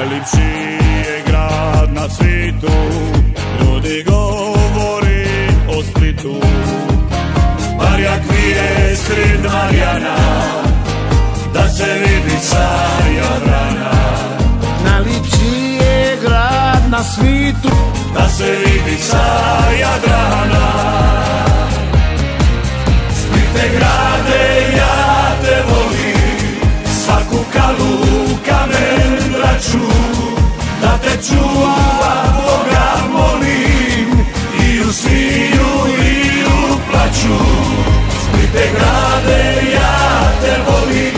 Najljepši je grad na svitu, ljudi govori o Splitu. Marjak vije sred Marjana, da se vidi sa Jadrana. Najljepši je grad na svitu, da se vidi sa Jadrana. Splite grade, ja te volim, svaku kalu, kamen, draču, da te čuva Boga molim, i u smiju i u plaću. Splite grade, ja te volim.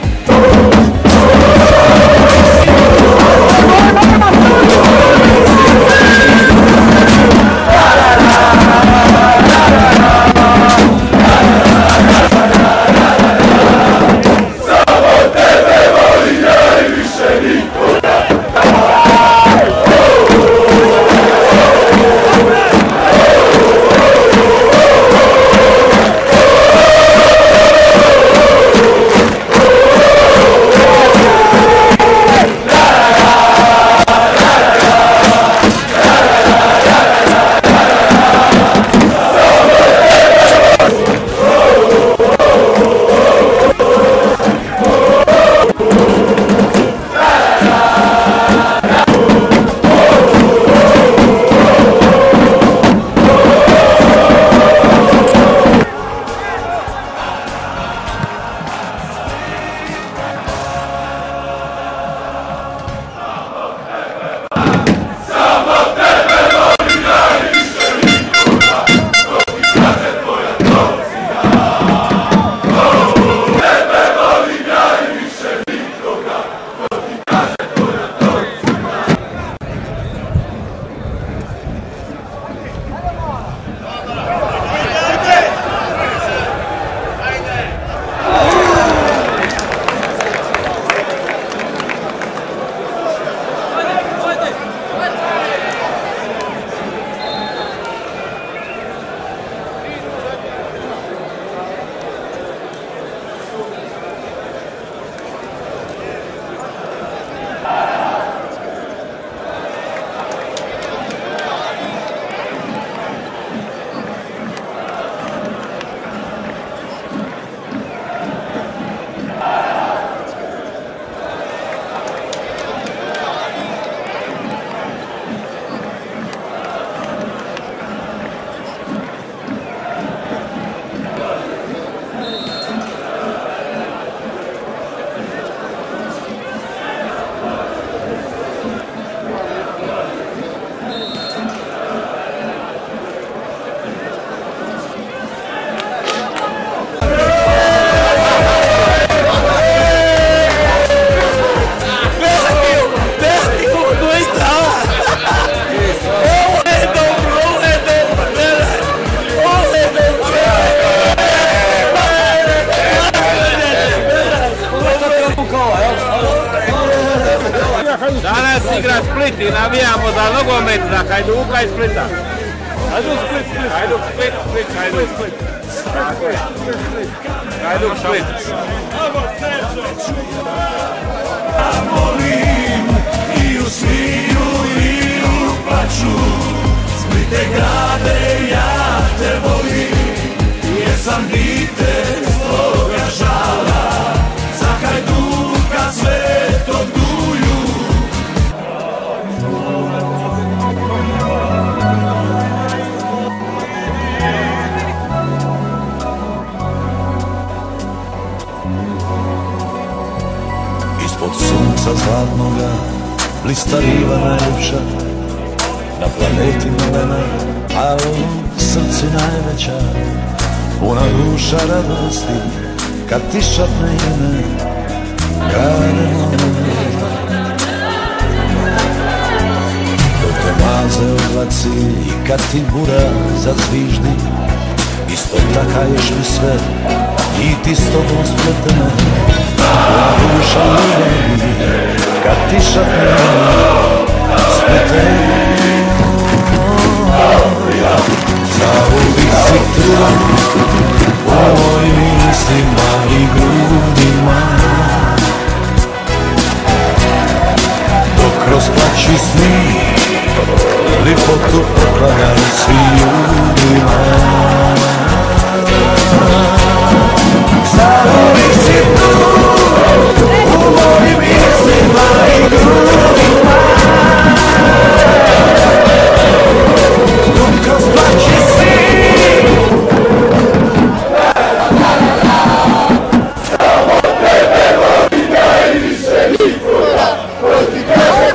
Danas igra Split i navijamo za nogomet za Hajduka i Splita. Hajduk Split, Hajduk Split, Hajduk Split. Hajduk Split. Volim i u smiju i u plaću, Splite grade, ja te volim, jer sam dite svoga žala, za Hajduka Svetog Duju. Ispod sunca zlatnoga blista riva najljepša, na planeti malena, a u srci najveća, puna duša radosti, kad ti šapne ime, grade moje. Dok te maze oblaci i kad ti bura zazviždi, isto takaješ mi sve i ti s tobom spletene. Puna duša ljubavi, kad ti šapne ime, spletene. Zauvisi trud u mojim mislima i grudima, dok plaći sni, lipotu poklanjaj svi ljudima. Zauvijek si tu, u mojim mislima i grudima. Kroz plaći sni, samo tebe volim najviše nikoga, ko ti kaže